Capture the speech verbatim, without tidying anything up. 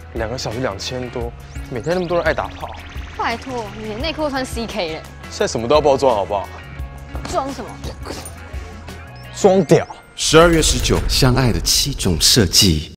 两个小时两千多，每天那么多人爱打炮。 拜托，你连内裤都穿 C K 嘞， 现在什么都要包装，好不好？ 装什么？ 装屌。 十二月十九，相爱的七种设计。